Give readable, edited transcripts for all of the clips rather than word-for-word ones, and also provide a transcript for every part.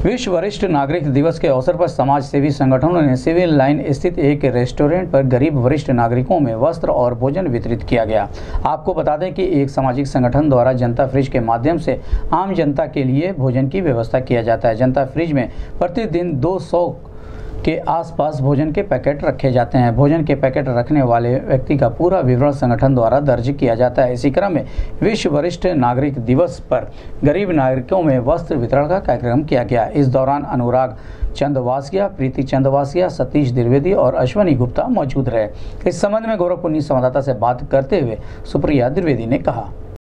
विश्व वरिष्ठ नागरिक दिवस के अवसर पर समाज सेवी संगठनों ने सिविल लाइन स्थित एक रेस्टोरेंट पर गरीब वरिष्ठ नागरिकों में वस्त्र और भोजन वितरित किया गया। आपको बता दें कि एक सामाजिक संगठन द्वारा जनता फ्रिज के माध्यम से आम जनता के लिए भोजन की व्यवस्था किया जाता है। जनता फ्रिज में प्रतिदिन 200 के आसपास भोजन के पैकेट रखे जाते हैं। भोजन के पैकेट रखने वाले व्यक्ति का पूरा विवरण संगठन द्वारा दर्ज किया जाता है। इसी क्रम में विश्व वरिष्ठ नागरिक दिवस पर गरीब नागरिकों में वस्त्र वितरण का कार्यक्रम किया गया। इस दौरान अनुराग चंदवासिया, प्रीति चंदवासिया, सतीश द्विवेदी और अश्वनी गुप्ता मौजूद रहे। इस संबंध में गोरखपुर संवाददाता से बात करते हुए सुप्रिया द्विवेदी ने कहा।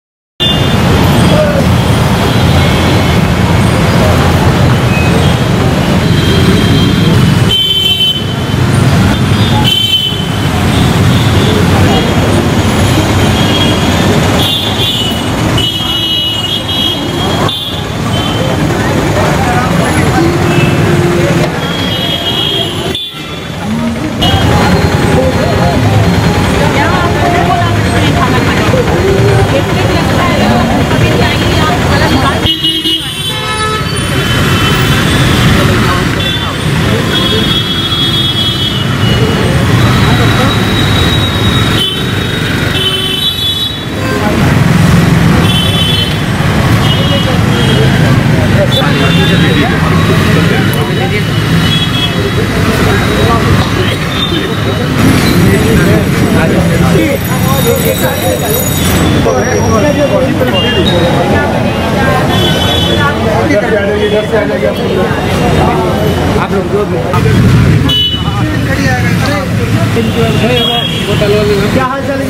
क्या हाल चाल है?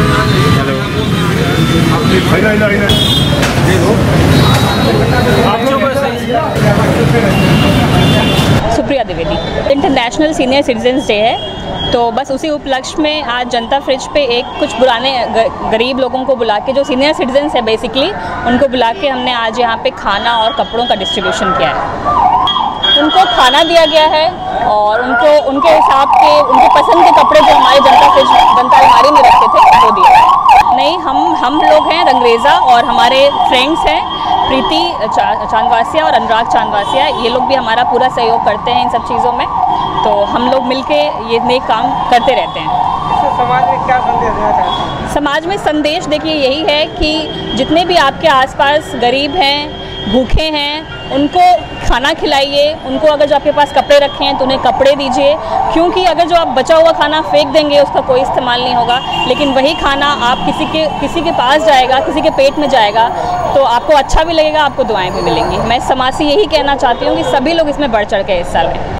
Supriya Dwivedi. International senior citizens day है, तो बस उसी उपलक्ष्य में आज जनता फ्रिज पे कुछ पुराने गरीब लोगों को बुला के, जो सीनियर सिटीजन्स है बेसिकली, उनको बुला के हमने आज यहाँ पे खाना और कपड़ों का डिस्ट्रीब्यूशन किया है। उनको खाना दिया गया है और उनको उनके हिसाब के, उनके पसंद के कपड़े जो हमारे जनता अलमारी में रखे थे वो दिए हैं। नहीं, हम लोग हैं रंगरेज़ा और हमारे फ्रेंड्स हैं प्रीति चांदवासिया और अनुराग चांदवासिया, ये लोग भी हमारा पूरा सहयोग करते हैं इन सब चीज़ों में। तो हम लोग मिलके ये नेक काम करते रहते हैं। समाज में क्या संदेश देना चाहते हैं? समाज में संदेश देखिए यही है कि जितने भी आपके आसपास गरीब हैं, भूखे हैं, उनको खाना खिलाइए। उनको अगर जो आपके पास कपड़े रखे हैं तो उन्हें कपड़े दीजिए, क्योंकि अगर जो आप बचा हुआ खाना फेंक देंगे उसका कोई इस्तेमाल नहीं होगा, लेकिन वही खाना आप किसी के पास जाएगा, किसी के पेट में जाएगा, तो आपको अच्छा भी लगेगा, आपको दुआएं भी मिलेंगी। मैं समाज से यही कहना चाहती हूँ कि सभी लोग इसमें बढ़ चढ़ के हिस्सा लें।